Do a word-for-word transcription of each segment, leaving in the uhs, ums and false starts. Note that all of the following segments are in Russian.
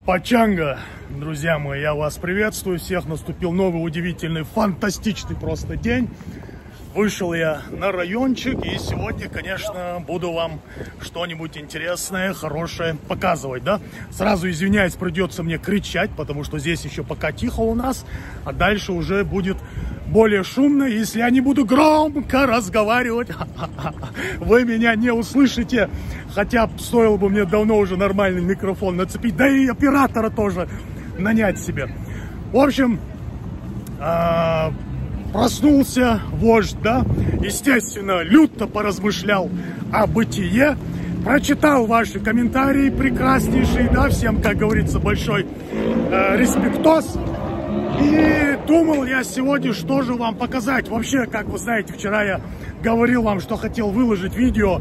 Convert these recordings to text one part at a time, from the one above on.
Пачанга, друзья мои, я вас приветствую всех. Наступил новый удивительный, фантастичный просто день. Вышел я на райончик и сегодня, конечно, буду вам что-нибудь интересное, хорошее показывать, да. Сразу извиняюсь, придется мне кричать, потому что здесь еще пока тихо у нас, а дальше уже будет более шумно. Если я не буду громко разговаривать, вы меня не услышите. Хотя стоило бы мне давно уже нормальный микрофон нацепить, да и оператора тоже нанять себе. В общем, проснулся вождь, да, естественно, люто поразмышлял о бытие, прочитал ваши комментарии прекраснейшие, да, всем, как говорится, большой э, респектос. И думал я сегодня, что же вам показать. Вообще, как вы знаете, вчера я говорил вам, что хотел выложить видео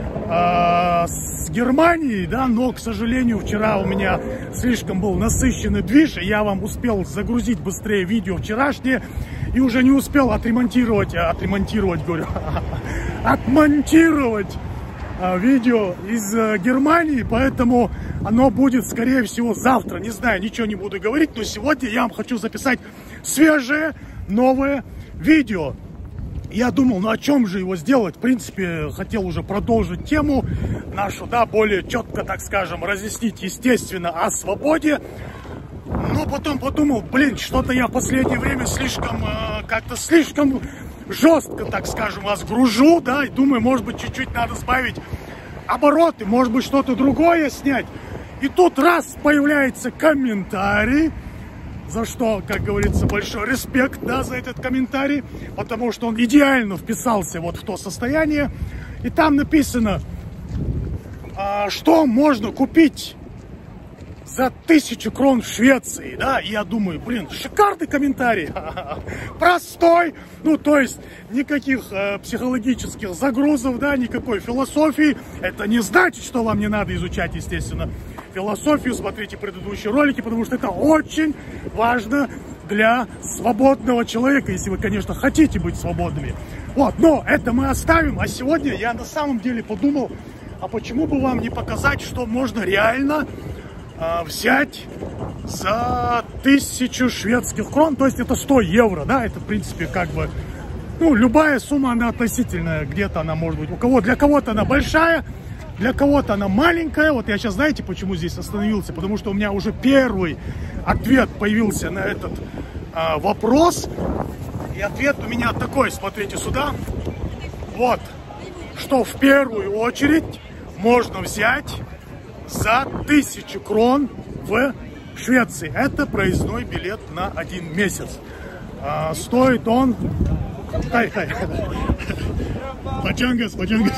э, с Германии, да, но, к сожалению, вчера у меня слишком был насыщенный движ, и я вам успел загрузить быстрее видео вчерашнее, и уже не успел отремонтировать, отремонтировать, говорю, отмонтировать а, видео из а, Германии, поэтому оно будет, скорее всего, завтра. Не знаю, ничего не буду говорить, но сегодня я вам хочу записать свежее, новое видео. Я думал, ну о чем же его сделать? В принципе, хотел уже продолжить тему нашу, да, более четко, так скажем, разъяснить, естественно, о свободе. Но потом подумал, блин, что-то я в последнее время слишком, э, как-то слишком жестко, так скажем, вас гружу, да, и думаю, может быть, чуть-чуть надо сбавить обороты, может быть, что-то другое снять. И тут раз появляется комментарий, за что, как говорится, большой респект, да, за этот комментарий, потому что он идеально вписался вот в то состояние. И там написано, э, что можно купить за тысячу крон в Швеции, да, и я думаю, блин, шикарный комментарий, простой, ну, то есть, никаких э, психологических загрузов, да, никакой философии, это не значит, что вам не надо изучать, естественно, философию, смотрите предыдущие ролики, потому что это очень важно для свободного человека, если вы, конечно, хотите быть свободными, вот, но это мы оставим, а сегодня я на самом деле подумал, а почему бы вам не показать, что можно реально взять за тысячу шведских крон, то есть это сто евро, да, это в принципе как бы, ну, любая сумма, она относительная, где-то она может быть, у кого, для кого-то она большая, для кого-то она маленькая. Вот я сейчас, знаете, почему здесь остановился, потому что у меня уже первый ответ появился на этот а, вопрос, и ответ у меня такой, смотрите сюда, вот, что в первую очередь можно взять за тысячу крон в Швеции. Это проездной билет на один месяц. А, стоит он... Хай, хай. Пачангас, пачангас.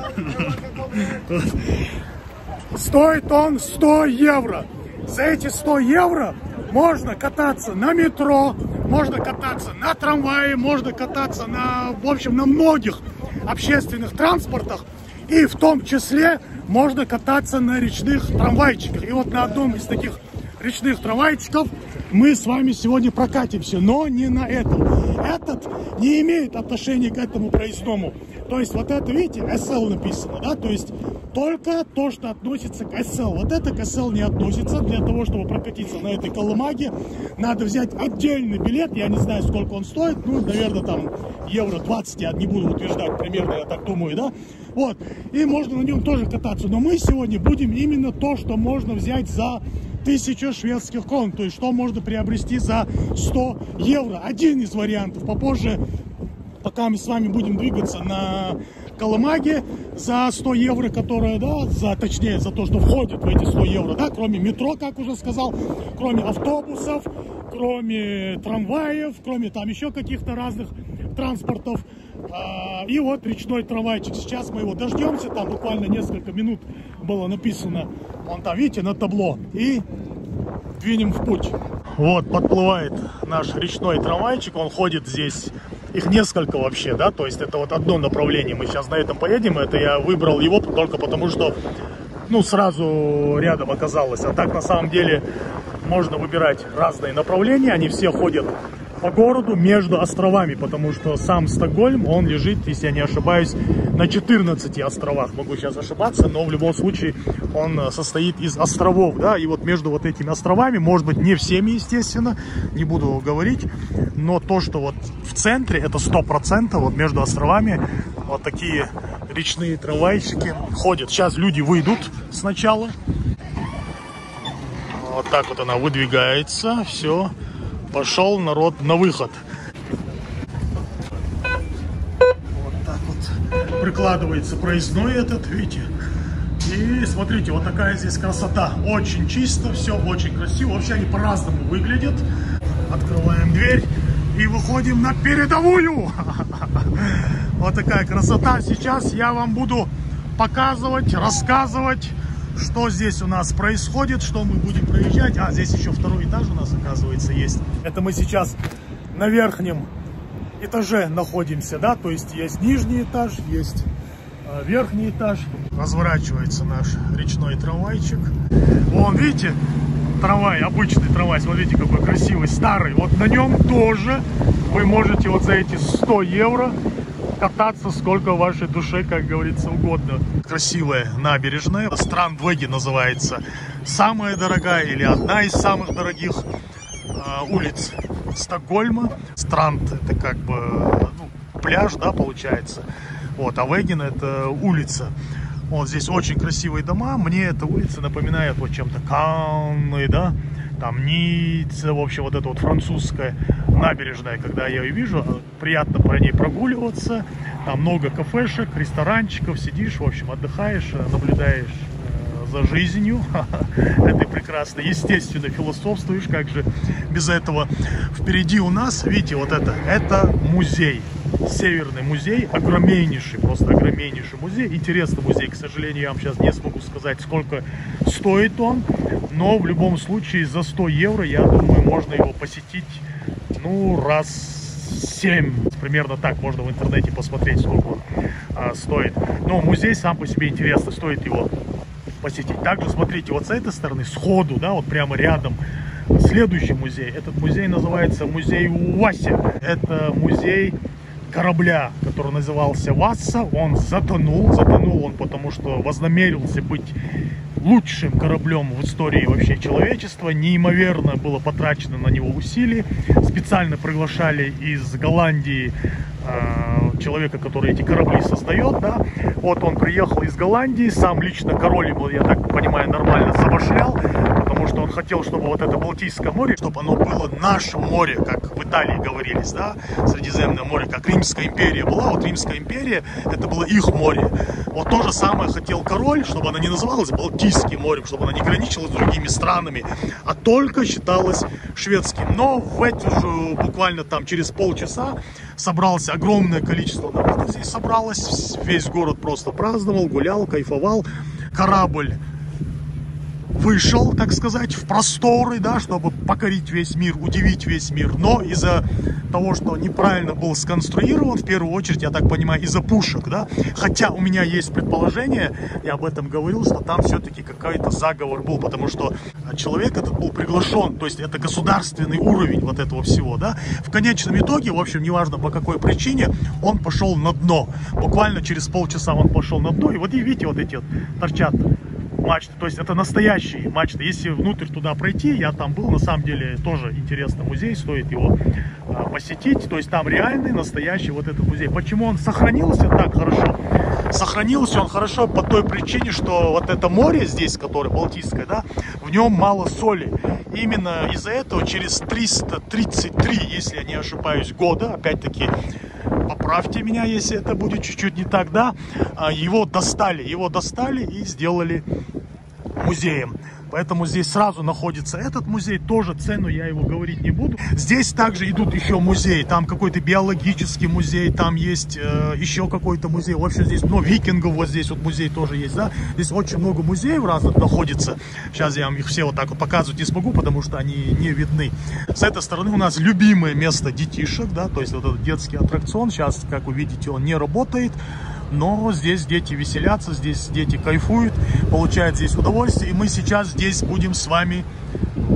Стоит он сто евро. За эти сто евро можно кататься на метро, можно кататься на трамвае, можно кататься на, в общем, на многих общественных транспортах. И в том числе можно кататься на речных трамвайчиках. И вот на одном из таких речных трамвайчиков мы с вами сегодня прокатимся, но не на этом. Этот не имеет отношения к этому проездному. То есть вот это, видите, эс эл написано, да, то есть только то, что относится к эс эл. Вот это к эс эл не относится. Для того, чтобы прокатиться на этой колымаге, надо взять отдельный билет. Я не знаю, сколько он стоит, ну, наверное, там евро двадцать, я не буду утверждать, примерно, я так думаю, да. Вот, и можно на нем тоже кататься. Но мы сегодня будем именно то, что можно взять за тысячу шведских крон. То есть, что можно приобрести за сто евро. Один из вариантов. Попозже, пока мы с вами будем двигаться на колымаге за сто евро, которая, да, за, точнее, за то, что входит в эти сто евро, да, кроме метро, как уже сказал, кроме автобусов, кроме трамваев, кроме там еще каких-то разных транспортов. И вот речной трамвайчик. Сейчас мы его дождемся. Там буквально несколько минут было написано, вон там, видите, на табло. И двинем в путь. Вот подплывает наш речной трамвайчик. Он ходит здесь. Их несколько вообще, да. То есть это вот одно направление. Мы сейчас на этом поедем. Это я выбрал его только потому, что, ну, сразу рядом оказалось. А так, на самом деле, можно выбирать разные направления. Они все ходят по городу между островами, потому что сам Стокгольм, он лежит, если я не ошибаюсь, на четырнадцати островах. Могу сейчас ошибаться, но в любом случае он состоит из островов, да, и вот между вот этими островами, может быть, не всеми, естественно, не буду говорить, но то, что вот в центре, это сто процентов, вот между островами вот такие речные трамвайчики ходят. Сейчас люди выйдут сначала. Вот так вот она выдвигается, все, пошел народ на выход. Вот так вот прикладывается проездной этот, видите. И смотрите, вот такая здесь красота. Очень чисто, все очень красиво. Вообще они по-разному выглядят. Открываем дверь и выходим на передовую. Вот такая красота. Сейчас я вам буду показывать, рассказывать, что здесь у нас происходит, что мы будем проезжать. А, здесь еще второй этаж у нас, оказывается, есть. Это мы сейчас на верхнем этаже находимся, да, то есть есть нижний этаж, есть э, верхний этаж. Разворачивается наш речной трамвайчик. Вон, видите, трамвай, обычный трамвай, смотрите, какой красивый, старый. Вот на нем тоже вы можете вот за эти сто евро кататься сколько вашей душе, как говорится, угодно. Красивая набережная. Страндвеги называется. Самая дорогая или одна из самых дорогих э, улиц Стокгольма. Странд это как бы ну, пляж, да, получается. Вот, а Веген это улица. Вот здесь очень красивые дома. Мне эта улица напоминает вот чем-то Канны, да. Там Ницца, в общем, вот эта вот французская набережная, когда я ее вижу, приятно по ней прогуливаться. Там много кафешек, ресторанчиков, сидишь, в общем, отдыхаешь, наблюдаешь э, за жизнью этой прекрасной. Естественно, философствуешь, как же без этого. Впереди у нас, видите, вот это, это музей. Северный музей, огромнейший, просто огромнейший музей. Интересный музей, к сожалению, я вам сейчас не смогу сказать, сколько стоит он. Но в любом случае за сто евро, я думаю, можно его посетить, ну, раз семь. Примерно так можно в интернете посмотреть, сколько он а, стоит. Но музей сам по себе интересный, стоит его посетить. Также смотрите, вот с этой стороны, сходу, да, вот прямо рядом, следующий музей. Этот музей называется музей Вася. Это музей корабля, который назывался Васса. Он затонул. Затонул он потому, что вознамерился быть лучшим кораблем в истории вообще человечества. Неимоверно было потрачено на него усилий. Специально приглашали из Голландии э, человека, который эти корабли создает, да. Вот он приехал из Голландии, сам лично король его, я так понимаю, нормально забашлял, потому что он хотел, чтобы вот это Балтийское море, чтобы оно было наше море, как в Италии говорились, да, Средиземное море, как Римская империя была. Вот Римская империя, это было их море. Вот то же самое хотел король, чтобы она не называлась Балтийским морем, чтобы она не граничила с другими странами, а только считалась шведским. Но в эти же буквально там через полчаса собралось огромное количество народа здесь собралось. Весь город просто праздновал, гулял, кайфовал. Корабль вышел, так сказать, в просторы, да, чтобы покорить весь мир, удивить весь мир. Но из-за того, что неправильно был сконструирован, в первую очередь, я так понимаю, из-за пушек, да. Хотя у меня есть предположение, я об этом говорил, что там все-таки какой-то заговор был, потому что человек этот был приглашен, то есть это государственный уровень вот этого всего, да. В конечном итоге, в общем, неважно по какой причине, он пошел на дно. Буквально через полчаса он пошел на дно, и вот и видите, вот эти вот торчат мачты, то есть это настоящие мачты. Если внутрь туда пройти, я там был, на самом деле тоже интересный музей, стоит его а, посетить, то есть там реальный, настоящий вот этот музей. Почему он сохранился так хорошо? Сохранился он хорошо по той причине, что вот это море здесь, которое Балтийское, да, в нем мало соли. Именно из-за этого через триста тридцать три, если я не ошибаюсь, года, опять-таки, поправьте меня, если это будет чуть-чуть не так, да, его достали, его достали и сделали музеем. Поэтому здесь сразу находится этот музей, тоже цену я его говорить не буду. Здесь также идут еще музеи, там какой-то биологический музей, там есть э, еще какой-то музей. В общем, здесь, ну, викингов вот здесь вот музей тоже есть, да. Здесь очень много музеев разных находится. Сейчас я вам их все вот так вот показывать не смогу, потому что они не видны. С этой стороны у нас любимое место детишек, да, то есть вот этот детский аттракцион. Сейчас, как вы видите, он не работает. Но здесь дети веселятся, здесь дети кайфуют, получают здесь удовольствие. И мы сейчас здесь будем с вами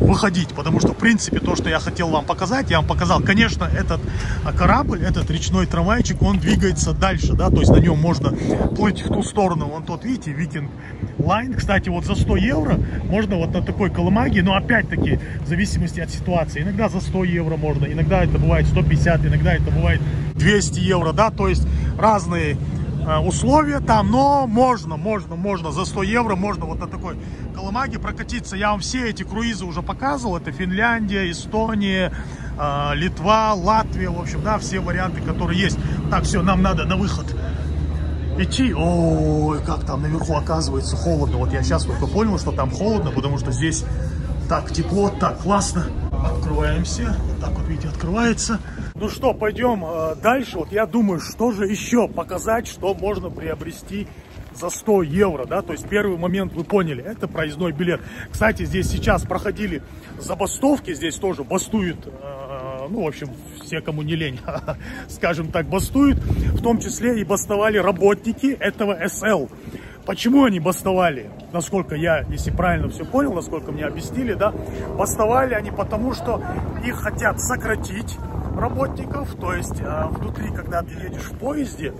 выходить, потому что, в принципе, то, что я хотел вам показать, я вам показал. Конечно, этот корабль, этот речной трамвайчик, он двигается дальше, да, то есть на нем можно плыть в ту сторону. Вон тот, видите, Viking Line. Кстати, вот за сто евро можно вот на такой колымаге, но опять-таки, в зависимости от ситуации, иногда за сто евро можно, иногда это бывает сто пятьдесят, иногда это бывает двести евро, да, то есть разные условия там, но можно, можно, можно за сто евро можно вот на такой колымаге прокатиться. Я вам все эти круизы уже показывал. Это Финляндия, Эстония, э, Литва, Латвия, в общем, да, все варианты, которые есть. Так, все, нам надо на выход идти. Ой, как там наверху оказывается холодно. Вот я сейчас только понял, что там холодно, потому что здесь так тепло, так классно. Открываемся. Вот так вот, видите, открывается. Ну что, пойдем э, дальше. Вот я думаю, что же еще показать, что можно приобрести за сто евро, да, то есть первый момент вы поняли, это проездной билет. Кстати, здесь сейчас проходили забастовки, здесь тоже бастуют, э, ну, в общем, все, кому не лень, скажем так, бастуют, в том числе и бастовали работники этого эс эл. Почему они бастовали? Насколько я, если правильно все понял, насколько мне объяснили, да, бастовали они потому, что их хотят сократить, работников, то есть э, внутри, когда ты едешь в поезде,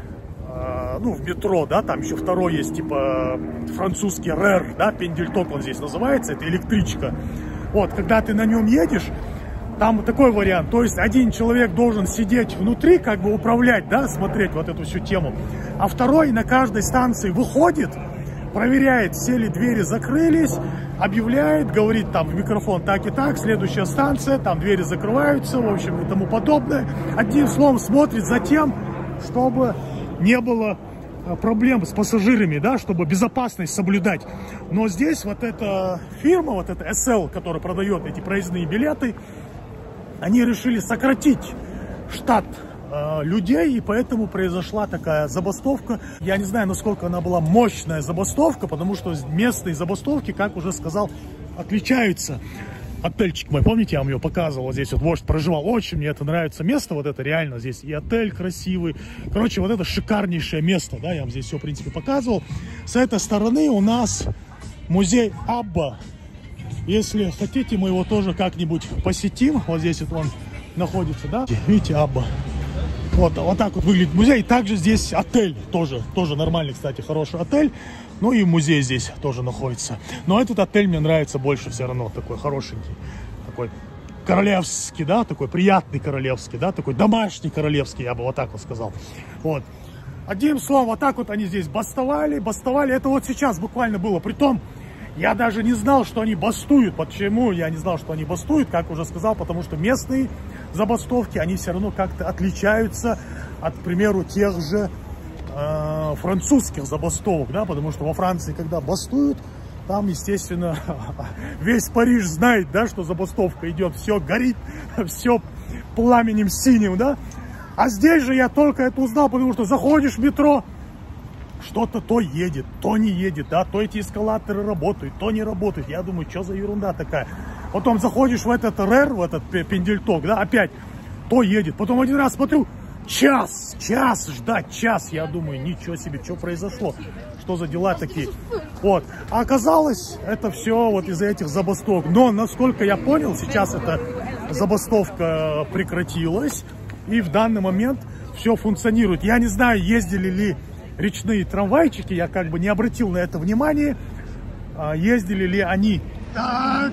э, ну, в метро, да, там еще второй есть, типа, французский РЭР, да, Пендельток он здесь называется, это электричка. Вот, когда ты на нем едешь, там такой вариант, то есть один человек должен сидеть внутри, как бы управлять, да, смотреть вот эту всю тему, а второй на каждой станции выходит, проверяет, все ли двери закрылись, объявляет, говорит там в микрофон так и так, следующая станция, там двери закрываются, в общем, и тому подобное. Одним словом, смотрит за тем, чтобы не было проблем с пассажирами, да, чтобы безопасность соблюдать. Но здесь вот эта фирма, вот эта эс эл, которая продает эти проездные билеты, они решили сократить штат людей, и поэтому произошла такая забастовка. Я не знаю, насколько она была мощная забастовка, потому что местные забастовки, как уже сказал, отличаются. Отельчик мой, помните, я вам ее показывал, здесь вот вождь проживал, очень мне это нравится место, вот это реально здесь и отель красивый, короче, вот это шикарнейшее место, да, я вам здесь все, в принципе, показывал. С этой стороны у нас музей Абба, если хотите, мы его тоже как-нибудь посетим, вот здесь вот он находится, да, видите, Абба. Вот, вот так вот выглядит музей. Также здесь отель, тоже, тоже нормальный, кстати, хороший отель. Ну и музей здесь тоже находится. Но этот отель мне нравится больше все равно. Такой хорошенький, такой королевский, да, такой приятный королевский, да, такой домашний королевский, я бы вот так вот сказал. Вот. Одним словом, вот так вот они здесь бастовали, бастовали. Это вот сейчас буквально было. Притом, я даже не знал, что они бастуют. Почему я не знал, что они бастуют, как уже сказал, потому что местные забастовки, они все равно как-то отличаются от, к примеру, тех же э, французских забастовок, да, потому что во Франции, когда бастуют, там, естественно, весь Париж знает, да, что забастовка идет, все горит, все пламенем синим, да, а здесь же я только это узнал, потому что заходишь в метро, что-то то едет, то не едет, да, то эти эскалаторы работают, то не работают. Я думаю, что за ерунда такая. Потом заходишь в этот РЭР, в этот Пендельток, да, опять то едет. Потом один раз смотрю, час, час ждать, час. Я думаю, ничего себе, что произошло, что за дела такие. Вот, а оказалось, это все вот из-за этих забастовок. Но, насколько я понял, сейчас эта забастовка прекратилась, и в данный момент все функционирует. Я не знаю, ездили ли речные трамвайчики, я как бы не обратил на это внимание, ездили ли они. Так,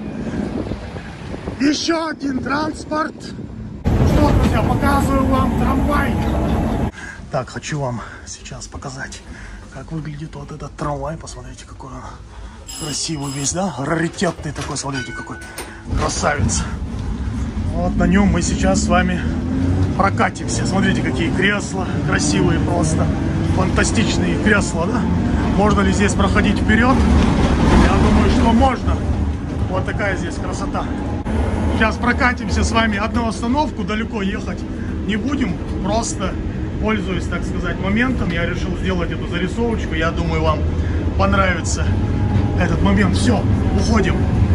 еще один транспорт. Что, друзья, показываю вам трамвай. Так, хочу вам сейчас показать, как выглядит вот этот трамвай. Посмотрите, какой он красивый весь, да, раритетный такой, смотрите, какой красавец. Вот на нем мы сейчас с вами прокатимся. Смотрите, какие кресла красивые просто. Фантастичные кресла, да? Можно ли здесь проходить вперед? Я думаю, что можно. Вот такая здесь красота. Сейчас прокатимся с вами одну остановку, далеко ехать не будем. Просто, пользуясь, так сказать, моментом, я решил сделать эту зарисовочку. Я думаю, вам понравится этот момент. Все, уходим.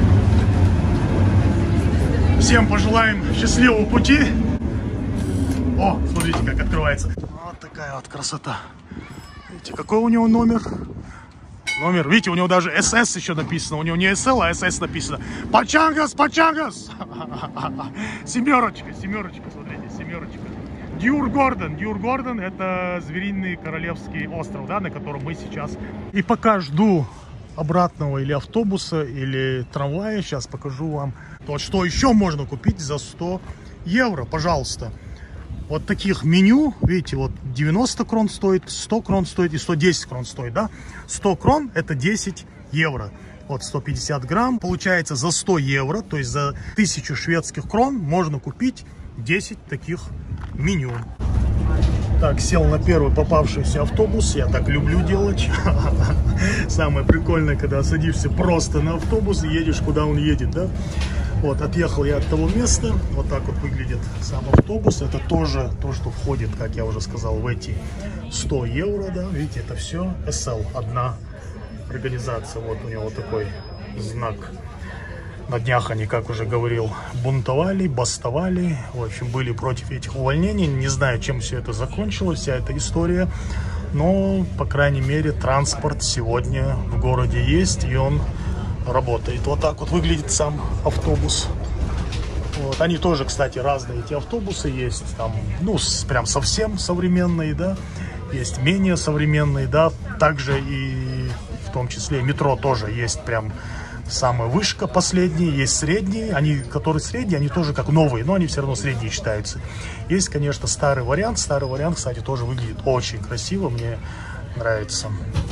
Всем пожелаем счастливого пути. О, смотрите, как открывается. Вот такая вот красота. Видите, какой у него номер? Номер, видите, у него даже эс эс еще написано. У него не эс эл, а эс эс написано. Пачангас, Пачангас. Семерочка, семерочка, смотрите, семерочка. Дьюргордон. Дьюргордон — это звериный королевский остров, да, на котором мы сейчас. И пока жду обратного или автобуса, или трамвая, сейчас покажу вам, вот что еще можно купить за сто евро, пожалуйста. Вот таких меню, видите, вот девяносто крон стоит, сто крон стоит и сто десять крон стоит, да? сто крон это десять евро. Вот сто пятьдесят грамм. Получается за сто евро, то есть за тысячу шведских крон можно купить десять таких меню. Так, сел на первый попавшийся автобус. Я так люблю делать. Самое прикольное, когда садишься просто на автобус и едешь, куда он едет, да? Вот, отъехал я от того места. Вот так вот выглядит сам автобус. Это тоже то, что входит, как я уже сказал, в эти сто евро, да? Видите, это все эс эл, одна организация. Вот у него такой знак. На днях они, как уже говорил, бунтовали, бастовали. В общем, были против этих увольнений. Не знаю, чем все это закончилось, вся эта история. Но, по крайней мере, транспорт сегодня в городе есть, и он работает. Вот так вот выглядит сам автобус. Вот. Они тоже, кстати, разные эти автобусы есть. Там, ну, прям совсем современные, да. Есть менее современные, да. Также и в том числе метро тоже есть прям самая вышка, последние, есть средние, они, которые средние, они тоже как новые, но они все равно средние считаются. Есть, конечно, старый вариант, старый вариант, кстати, тоже выглядит очень красиво, мне нравится.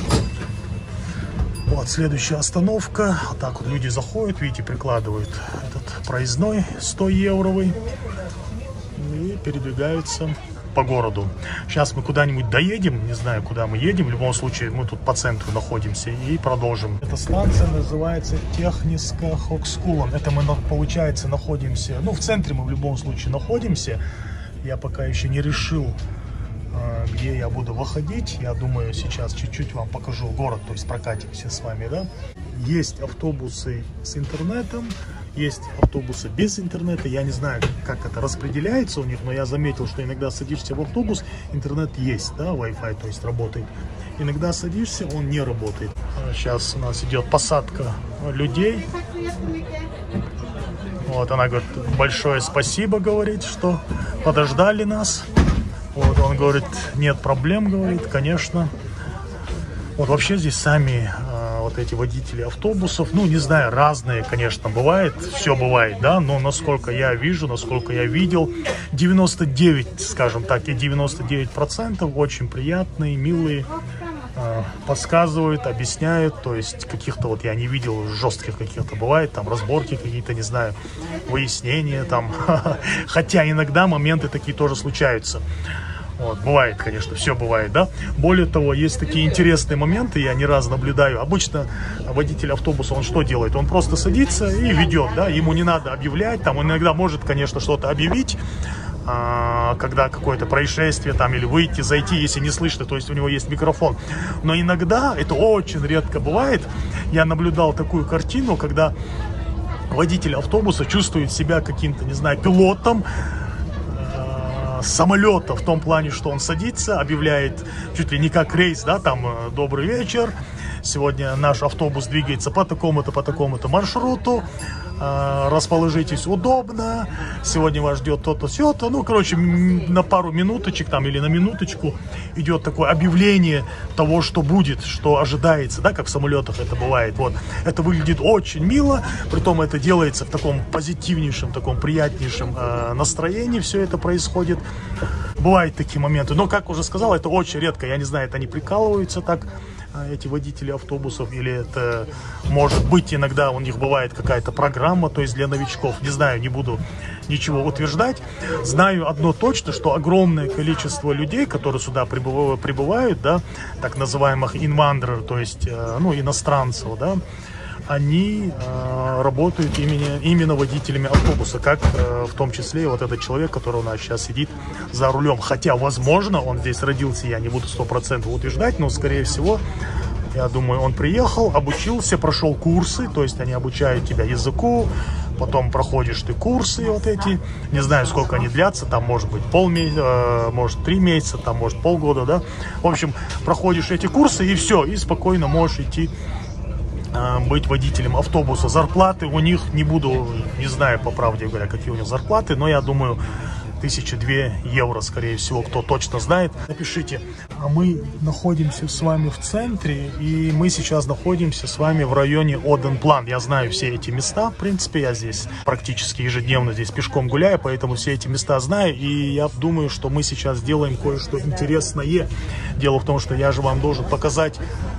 Вот, следующая остановка, вот так вот люди заходят, видите, прикладывают этот проездной сто евровый и передвигаются по городу. Сейчас мы куда-нибудь доедем, не знаю, куда мы едем, в любом случае мы тут по центру находимся и продолжим. Эта станция называется Техниска Хокскулон. Это мы, получается, находимся, ну, в центре мы в любом случае находимся. Я пока еще не решил, где я буду выходить. Я думаю, сейчас чуть-чуть вам покажу город, то есть прокатимся с вами, да. Есть автобусы с интернетом, есть автобусы без интернета. Я не знаю, как это распределяется у них, но я заметил, что иногда садишься в автобус, интернет есть, да, Wi-Fi, то есть работает. Иногда садишься, он не работает. Сейчас у нас идет посадка людей. Вот, она говорит, большое спасибо, говорит, что подождали нас. Вот, он говорит, нет проблем, говорит, конечно. Вот вообще здесь сами э, вот эти водители автобусов, ну, не знаю, разные, конечно, бывает, все бывает, да, но насколько я вижу, насколько я видел, девяносто девять, скажем так, и девяносто девять процентов очень приятные, милые, э, подсказывают, объясняют, то есть каких-то вот я не видел жестких каких-то бывает, там разборки какие-то, не знаю, выяснения там, хотя иногда моменты такие тоже случаются. Вот, бывает, конечно, все бывает, да. Более того, есть такие интересные моменты, я не раз наблюдаю. Обычно водитель автобуса, он что делает? Он просто садится и ведет, да, ему не надо объявлять, там он иногда может, конечно, что-то объявить, а, когда какое-то происшествие, там, или выйти, зайти, если не слышно, то есть у него есть микрофон. Но иногда, это очень редко бывает, я наблюдал такую картину, когда водитель автобуса чувствует себя каким-то, не знаю, пилотом самолета, в том плане, что он садится, объявляет чуть ли не как рейс, да, там, добрый вечер, сегодня наш автобус двигается по такому-то, по такому-то маршруту, расположитесь удобно, сегодня вас ждет то-то, сё-то, ну, короче, на пару минуточек там или на минуточку идет такое объявление того, что будет, что ожидается, да, как в самолетах это бывает, вот, это выглядит очень мило, притом это делается в таком позитивнейшем, таком приятнейшем э, настроении, все это происходит, бывают такие моменты, но, как уже сказал, это очень редко, я не знаю, это они прикалываются так, эти водители автобусов, или это может быть иногда у них бывает какая-то программа, то есть для новичков, не знаю, не буду ничего утверждать. Знаю одно точно, что огромное количество людей, которые сюда прибывают, прибывают, да, так называемых инвандеров, то есть, ну, иностранцев, да, они э, работают именно, именно водителями автобуса, как э, в том числе вот этот человек, который у нас сейчас сидит за рулем. Хотя, возможно, он здесь родился, я не буду сто процентов утверждать, но, скорее всего, я думаю, он приехал, обучился, прошел курсы, то есть они обучают тебя языку, потом проходишь ты курсы вот эти, не знаю, сколько они длятся, там может быть полмесяца, может три месяца, там может полгода, да. В общем, проходишь эти курсы и все, и спокойно можешь идти быть водителем автобуса. Зарплаты у них, не буду, не знаю, по правде говоря, какие у них зарплаты, но я думаю, тысяча две евро, скорее всего, кто точно знает, напишите. А мы находимся с вами в центре, и мы сейчас находимся с вами в районе Оденплан. Я знаю все эти места, в принципе, я здесь практически ежедневно здесь пешком гуляю, поэтому все эти места знаю, и я думаю, что мы сейчас сделаем кое-что интересное. Дело в том, что я же вам должен показать,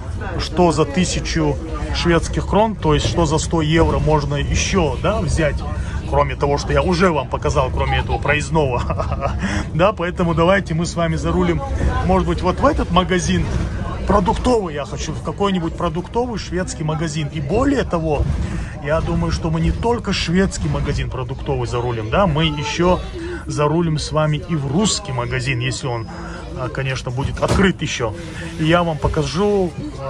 что за тысячу шведских крон, то есть что за сто евро можно еще, да, взять, кроме того, что я уже вам показал, кроме этого проездного. Да, поэтому давайте мы с вами зарулим, может быть, вот в этот магазин продуктовый, я хочу, в какой-нибудь продуктовый шведский магазин. И более того, я думаю, что мы не только шведский магазин продуктовый зарулим, да, мы еще зарулим с вами и в русский магазин, если он, конечно, будет открыт еще. И я вам покажу,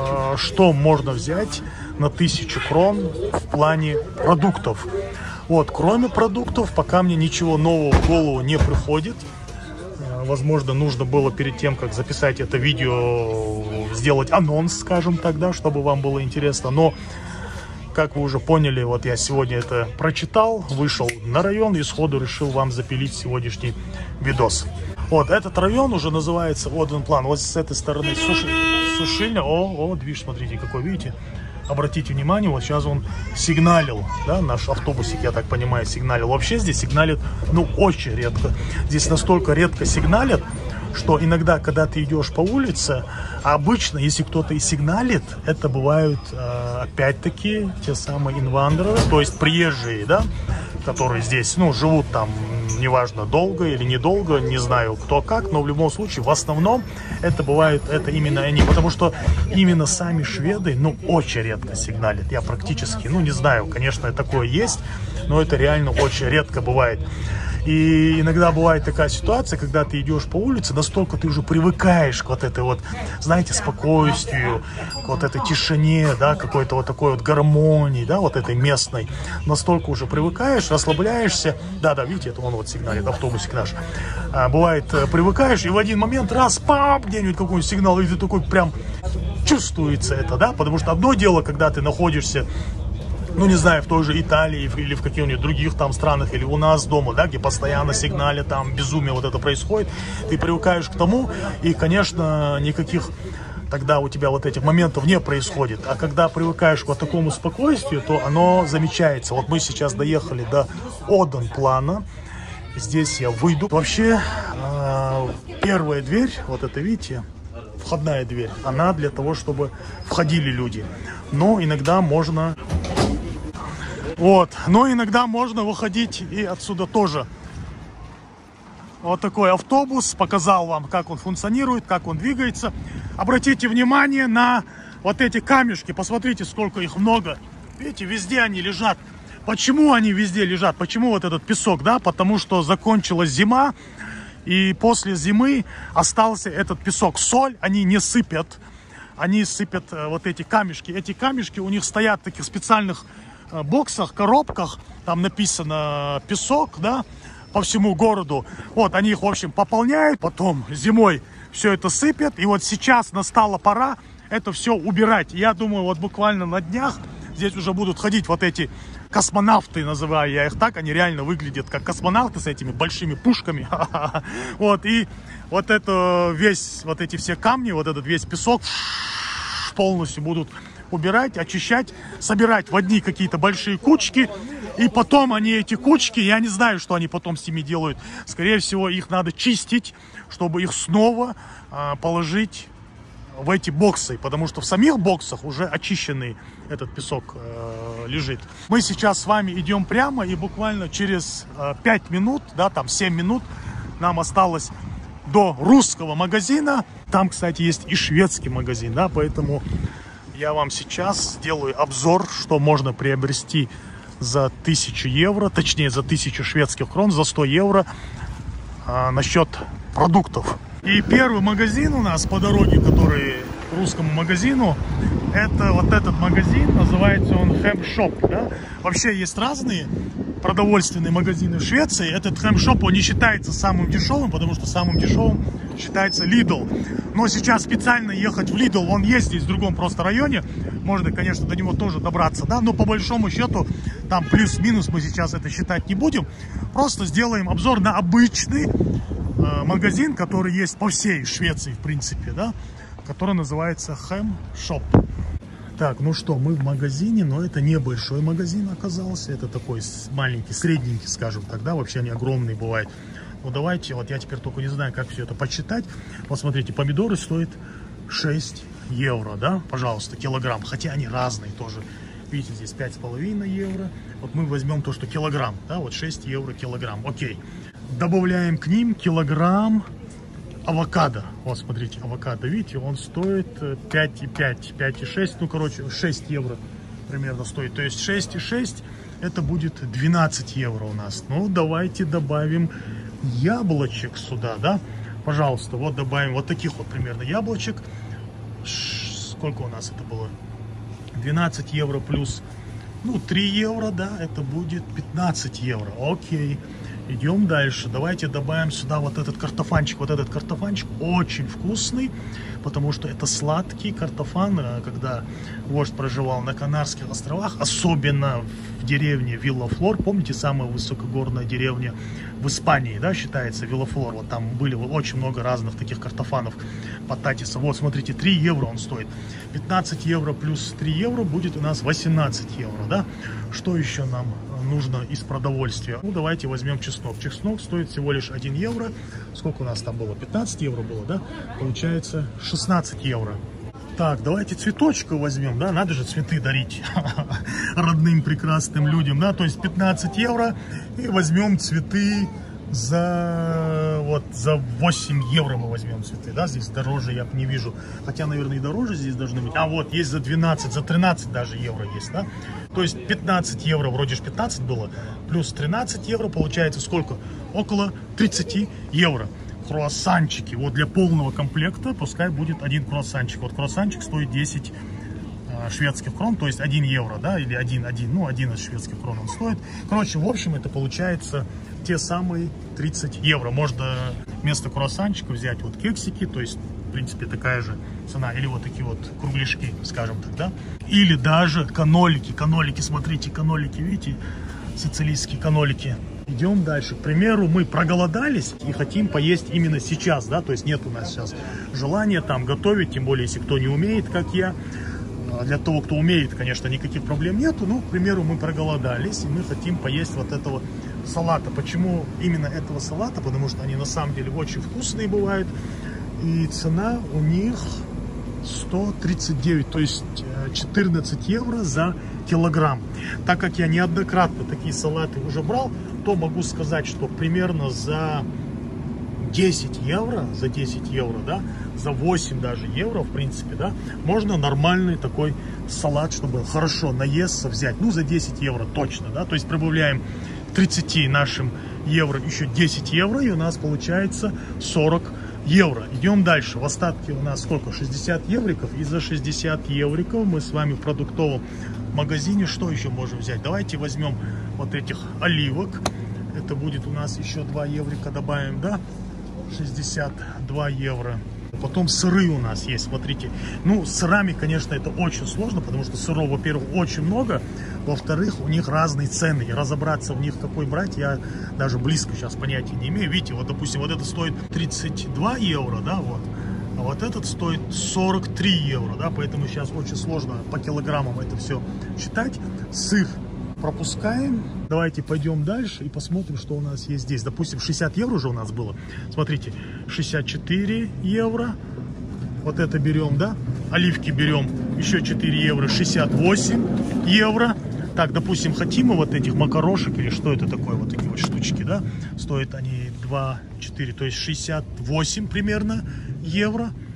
что можно взять на тысячу крон в плане продуктов. Вот, кроме продуктов, пока мне ничего нового в голову не приходит. Возможно, нужно было перед тем, как записать это видео, сделать анонс, скажем так, да, чтобы вам было интересно. Но, как вы уже поняли, вот я сегодня это прочитал, вышел на район и сходу решил вам запилить сегодняшний видос. Вот, этот район уже называется Оденплан. Вот с этой стороны суши... сушильня. О, о, движ, смотрите, какой, видите? Обратите внимание, вот сейчас он сигналил, да, наш автобусик, я так понимаю, сигналил. Вообще здесь сигналит, ну, очень редко. Здесь настолько редко сигналят, что иногда, когда ты идешь по улице, а обычно, если кто-то и сигналит, это бывают, э, опять-таки, те самые инвандеры, то есть приезжие, да, которые здесь, ну, живут там, неважно, долго или недолго, не знаю кто как, но в любом случае, в основном, это бывает, это именно они, потому что именно сами шведы, ну, очень редко сигналят. Я практически, ну, не знаю, конечно, такое есть, но это реально очень редко бывает. И иногда бывает такая ситуация, когда ты идешь по улице, настолько ты уже привыкаешь к вот этой вот, знаете, спокойствию, к вот этой тишине, да, какой-то вот такой вот гармонии, да, вот этой местной. Настолько уже привыкаешь, расслабляешься. Да-да, видите, это он вот сигналит, автобусик наш. А, бывает, привыкаешь, и в один момент раз, пап, где-нибудь какой-нибудь сигнал, и ты такой прям чувствуется это, да, потому что одно дело, когда ты находишься, ну, не знаю, в той же Италии или в каких-нибудь других там странах, или у нас дома, да, где постоянно сигналят, там безумие вот это происходит, ты привыкаешь к тому, и, конечно, никаких тогда у тебя вот этих моментов не происходит. А когда привыкаешь к вот такому спокойствию, то оно замечается. Вот мы сейчас доехали до Оденплана, здесь я выйду. Вообще, первая дверь, вот это, видите, входная дверь, она для того, чтобы входили люди. Но иногда можно... Вот, но иногда можно выходить и отсюда тоже. Вот такой автобус, показал вам, как он функционирует, как он двигается. Обратите внимание на вот эти камешки, посмотрите, сколько их много. Видите, везде они лежат. Почему они везде лежат? Почему вот этот песок, да? Потому что закончилась зима, и после зимы остался этот песок. Соль они не сыпят, они сыпят вот эти камешки. Эти камешки у них стоят в таких специальных боксах, коробках, там написано песок, да, по всему городу. Вот, они их, в общем, пополняют, потом зимой все это сыпят, и вот сейчас настала пора это все убирать. Я думаю, вот буквально на днях здесь уже будут ходить вот эти космонавты, называю я их так, они реально выглядят как космонавты с этими большими пушками. Вот, и вот это весь, вот эти все камни, вот этот весь песок полностью будут убирать, очищать, собирать в одни какие-то большие кучки, и потом они, эти кучки, я не знаю, что они потом с ними делают, скорее всего, их надо чистить, чтобы их снова а, положить в эти боксы, потому что в самих боксах уже очищенный этот песок э, лежит. Мы сейчас с вами идем прямо, и буквально через э, пять минут, да, там семь минут нам осталось до русского магазина. Там, кстати, есть и шведский магазин, да, поэтому я вам сейчас сделаю обзор, что можно приобрести за тысячу евро, точнее за тысячу шведских крон, за сто евро а, насчет продуктов. И первый магазин у нас по дороге, который русскому магазину. Это вот этот магазин, называется он Hem Shop, да? Вообще есть разные продовольственные магазины в Швеции. Этот Hem Shop, он не считается самым дешевым, потому что самым дешевым считается Lidl. Но сейчас специально ехать в Lidl, он есть здесь в другом просто районе. Можно, конечно, до него тоже добраться, да? Но по большому счету, там плюс-минус мы сейчас это считать не будем. Просто сделаем обзор на обычный э, магазин, который есть по всей Швеции, в принципе, да? Который называется Hem Shop. Так, ну что, мы в магазине, но это небольшой магазин оказался. Это такой маленький, средненький, скажем так, да, вообще они огромные бывают. Ну давайте, вот я теперь только не знаю, как все это подсчитать. Вот смотрите, помидоры стоят шесть евро, да, пожалуйста, килограмм. Хотя они разные тоже. Видите, здесь пять с половиной евро. Вот мы возьмем то, что килограмм, да, вот шесть евро килограмм, окей. Добавляем к ним килограмм авокадо. Вот, смотрите, авокадо, видите, он стоит пять и пять, пять и шесть, ну, короче, шесть евро примерно стоит. То есть шесть и шесть это будет двенадцать евро у нас. Ну, давайте добавим яблочек сюда, да, пожалуйста, вот добавим вот таких вот примерно яблочек. Сколько у нас это было? двенадцать евро плюс, ну, три евро, да, это будет пятнадцать евро, окей. Идем дальше. Давайте добавим сюда вот этот картофанчик. Вот этот картофанчик очень вкусный, потому что это сладкий картофан. Когда вождь проживал на Канарских островах, особенно в деревне Виллафлор, помните, самая высокогорная деревня в Испании, да, считается Виллафлор. Вот там были очень много разных таких картофанов, пататиса. Вот, смотрите, три евро он стоит. пятнадцать евро плюс три евро будет у нас восемнадцать евро, да. Что еще нам нужно из продовольствия? Ну, давайте возьмем чеснок. Чеснок стоит всего лишь один евро. Сколько у нас там было? пятнадцать евро было, да? Получается шестнадцать евро. Так, давайте цветочку возьмем, да? Надо же цветы дарить родным прекрасным людям, да? То есть пятнадцать евро. И возьмем цветы за вот за восемь евро мы возьмем цветы, да? Здесь дороже я не вижу. Хотя, наверное, и дороже здесь должны быть. А вот есть за двенадцать, за тринадцать даже евро есть, да? То есть пятнадцать евро, вроде же пятнадцать было, плюс тринадцать евро, получается сколько? Около тридцати евро. Круассанчики, вот для полного комплекта пускай будет один круассанчик. Вот круассанчик стоит десять э, шведских крон, то есть один евро, да, или один, один, ну, одиннадцать шведских крон он стоит. Короче, в общем, это получается те самые тридцать евро. Можно вместо круассанчика взять вот кексики, то есть, в принципе, такая же цена. Или вот такие вот кругляшки, скажем так, да. Или даже канолики. Канолики, смотрите, канолики, видите, сицилийские канолики. Идем дальше. К примеру, мы проголодались и хотим поесть именно сейчас, да, то есть нет у нас сейчас желания там готовить, тем более, если кто не умеет, как я. Для того, кто умеет, конечно, никаких проблем нету. Ну, к примеру, мы проголодались и мы хотим поесть вот этого салата. Почему именно этого салата? Потому что они на самом деле очень вкусные бывают. И цена у них сто тридцать девять, то есть четырнадцать евро за килограмм. Так как я неоднократно такие салаты уже брал, то могу сказать, что примерно за десять евро, за десять евро, да, за восемь даже евро, в принципе, да, можно нормальный такой салат, чтобы хорошо наесться, взять. Ну, за десять евро точно, да, то есть прибавляем тридцати нашим евро еще десять евро, и у нас получается сорок евро. Идем дальше. В остатке у нас сколько? шестьдесят евриков. И за шестьдесят евриков мы с вами в продуктовом магазине что еще можем взять? Давайте возьмем вот этих оливок. Это будет у нас еще два еврика добавим, да? шестьдесят два евро. Потом сыры у нас есть, смотрите. Ну, с сырами, конечно, это очень сложно, потому что сыров, во-первых, очень много. Во-вторых, у них разные цены. И разобраться в них, какой брать, я даже близко сейчас понятия не имею. Видите, вот, допустим, вот это стоит тридцать два евро, да, вот. А вот этот стоит сорок три евро, да, поэтому сейчас очень сложно по килограммам это все считать. Сыр пропускаем. Давайте пойдем дальше и посмотрим, что у нас есть здесь. Допустим, шестьдесят евро уже у нас было. Смотрите, шестьдесят четыре евро. Вот это берем, да. Оливки берем еще четыре евро, шестьдесят восемь евро. Так, допустим, хотим мы вот этих макарошек, или что это такое, вот такие вот штучки, да. Стоят они два, четыре, то есть шестьдесят восемь примерно евро.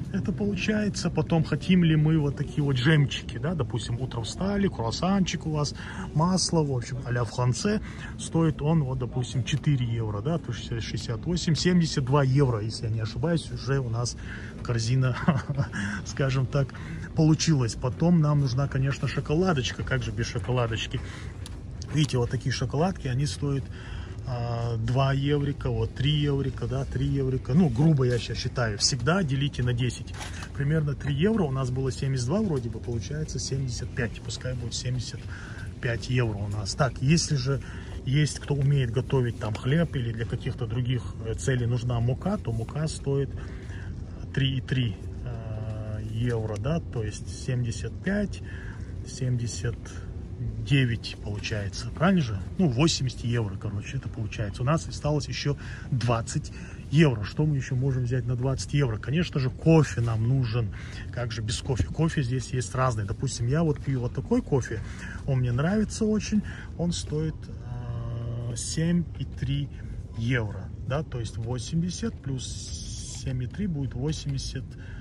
Это получается. Потом хотим ли мы вот такие вот джемчики, да, допустим, утром встали, круассанчик у вас, масло, в общем, а-ля франце. Стоит он, вот, допустим, четыре евро, да, то есть шестьдесят восемь, семьдесят два евро, если я не ошибаюсь, уже у нас корзина, скажем так, получилась. Потом нам нужна, конечно, шоколадочка, как же без шоколадочки. Видите, вот такие шоколадки, они стоят два еврика, вот три еврика, да, три еврика, ну, грубо я сейчас считаю, всегда делите на десять, примерно три евро, у нас было семьдесят два вроде бы, получается семьдесят пять, пускай будет семьдесят пять евро у нас. Так, если же есть кто умеет готовить там хлеб или для каких-то других целей нужна мука, то мука стоит три и три евро, да, то есть семьдесят пять, семьдесят девять получается, правильно же? Ну, восемьдесят евро, короче, это получается. У нас осталось еще двадцать евро. Что мы еще можем взять на двадцать евро? Конечно же, кофе нам нужен. Как же без кофе? Кофе здесь есть разный. Допустим, я вот пью вот такой кофе. Он мне нравится очень. Он стоит э, семь и три евро. Да, то есть восемьдесят плюс семь и три будет восемьдесят